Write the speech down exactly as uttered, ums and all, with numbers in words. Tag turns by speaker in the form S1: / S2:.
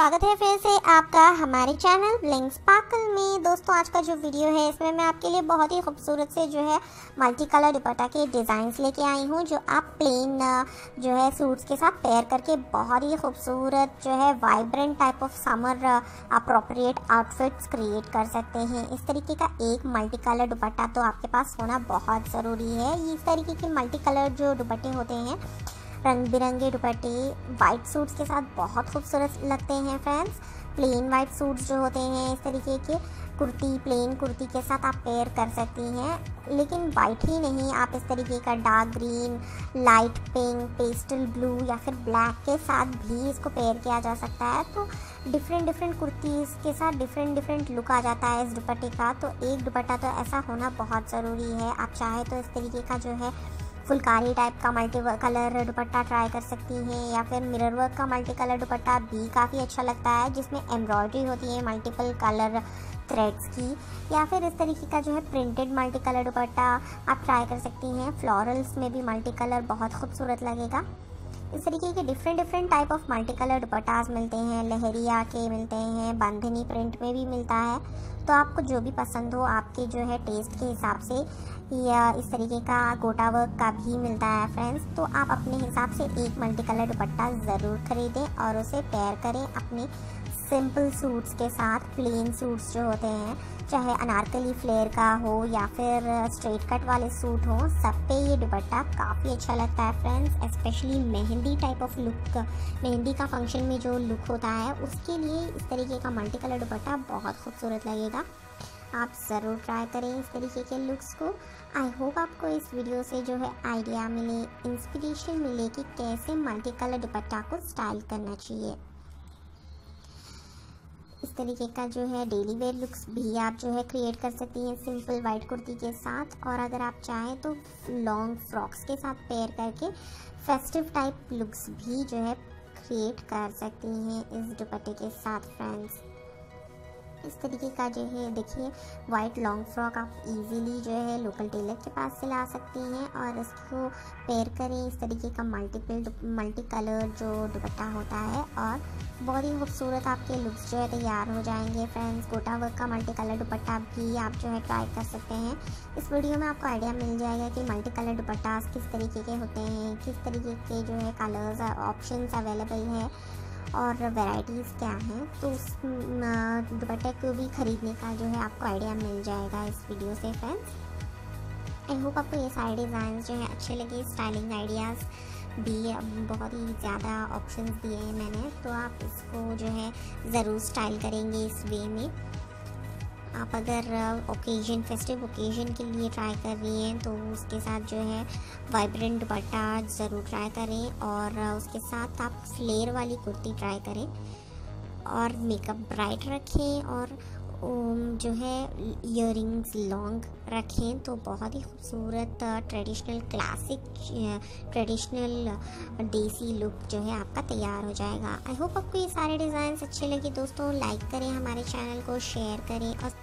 S1: स्वागत है फिर से आपका हमारे चैनल ब्लिंक स्पार्कल में। दोस्तों आज का जो वीडियो है इसमें मैं आपके लिए बहुत ही खूबसूरत से जो है मल्टी कलर दुपट्टा के डिज़ाइंस लेके आई हूँ, जो आप प्लेन जो है सूट्स के साथ पेयर करके बहुत ही खूबसूरत जो है vibrant type of summer appropriate outfits create कर सकते हैं। इस तरीके का एक मल्टी कलर दुपट्टा तो आपके पास होना बहुत ज़रूरी है। इस तरीके के मल्टी कलर जो दुपट्टे होते हैं, रंग बिरंगे दुपट्टे वाइट सूट्स के साथ बहुत खूबसूरत लगते हैं फ्रेंड्स। प्लेन वाइट सूट्स जो होते हैं, इस तरीके के कुर्ती प्लेन कुर्ती के साथ आप पेयर कर सकती हैं। लेकिन वाइट ही नहीं, आप इस तरीके का dark green, light pink, pastel blue या फिर ब्लैक के साथ भी इसको पेयर किया जा सकता है। तो डिफरेंट डिफरेंट कुर्तीज़ के साथ डिफरेंट डिफरेंट लुक आ जाता है इस दुपट्टे का। तो एक दुपट्टा तो ऐसा होना बहुत ज़रूरी है। आप चाहे तो इस तरीके का जो है फुलकारी टाइप का मल्टी कलर दुपट्टा ट्राई कर सकती हैं, या फिर मिरर वर्क का मल्टी कलर दुपट्टा भी काफ़ी अच्छा लगता है, जिसमें एम्ब्रॉयडरी होती है मल्टीपल कलर थ्रेड्स की। या फिर इस तरीके का जो है प्रिंटेड मल्टी कलर दुपट्टा आप ट्राई कर सकती हैं। फ्लोरल्स में भी मल्टी कलर बहुत खूबसूरत लगेगा। इस तरीके के different different type of multi colour dupattas मिलते हैं, लहरिया के मिलते हैं, बंधनी प्रिंट में भी मिलता है। तो आपको जो भी पसंद हो, आपके जो है टेस्ट के हिसाब से, या इस तरीके का गोटा वर्क का भी मिलता है फ्रेंड्स। तो आप अपने हिसाब से एक मल्टी कलर दुपट्टा ज़रूर खरीदें और उसे पेयर करें अपने सिंपल सूट्स के साथ। प्लेन सूट्स जो होते हैं, चाहे अनारकली फ्लेयर का हो या फिर स्ट्रेट कट वाले सूट हो, सब पे ये दुपट्टा काफ़ी अच्छा लगता है friends. Specially mehndi type of look, mehndi का फंक्शन में जो लुक होता है, उसके लिए इस तरीके का मल्टी कलर दुपट्टा बहुत खूबसूरत लगेगा। आप ज़रूर ट्राई करें इस तरीके के लुक्स को। आई होप आपको इस वीडियो से जो है आइडिया मिले, इंस्पिरेशन मिले कि कैसे मल्टी कलर दुपट्टा को स्टाइल करना चाहिए। इस तरीके का जो है डेली वेयर लुक्स भी आप जो है क्रिएट कर सकती हैं सिंपल वाइट कुर्ती के साथ। और अगर आप चाहें तो लॉन्ग फ्रॉक्स के साथ पेयर करके फेस्टिव टाइप लुक्स भी जो है क्रिएट कर सकती हैं इस दुपट्टे के साथ फ्रेंड्स। इस तरीके का जो है देखिए वाइट लॉन्ग फ्रॉक आप इजीली जो है लोकल टेलर के पास से ला सकती हैं और इसको पेयर करें इस तरीके का मल्टीपल मल्टी कलर जो दुपट्टा होता है, और बहुत ही खूबसूरत आपके लुक्स जो है तैयार हो जाएंगे फ्रेंड्स। गोटा वर्क का मल्टी कलर दुपट्टा भी आप जो है ट्राई कर सकते हैं। इस वीडियो में आपको आइडिया मिल जाएगा कि मल्टी कलर दुपट्टा किस तरीके के होते हैं, किस तरीके के जो है कलर्स ऑप्शंस अवेलेबल है और वैरायटीज़ क्या हैं। तो उस दुपट्टे को भी ख़रीदने का जो है आपको आइडिया मिल जाएगा इस वीडियो से फ्रेंड्स। आई होप आपको ये सारे डिज़ाइन जो है अच्छे लगे। स्टाइलिंग आइडियाज़ भी बहुत ही ज़्यादा ऑप्शंस दिए हैं मैंने, तो आप इसको जो है ज़रूर स्टाइल करेंगे इस वे में। आप अगर ओकेजन फेस्टिव ओकेजन के लिए ट्राई कर रही हैं तो उसके साथ जो है वाइब्रेंट दुपट्टा ज़रूर ट्राई करें, और उसके साथ आप फ्लेयर वाली कुर्ती ट्राई करें और मेकअप ब्राइट रखें, और जो है ईयरिंग्स लॉन्ग रखें तो बहुत ही खूबसूरत traditional classic traditional desi look जो है आपका तैयार हो जाएगा। आई होप आपको ये सारे डिज़ाइंस अच्छे लगे दोस्तों। लाइक करें हमारे चैनल को, शेयर करें और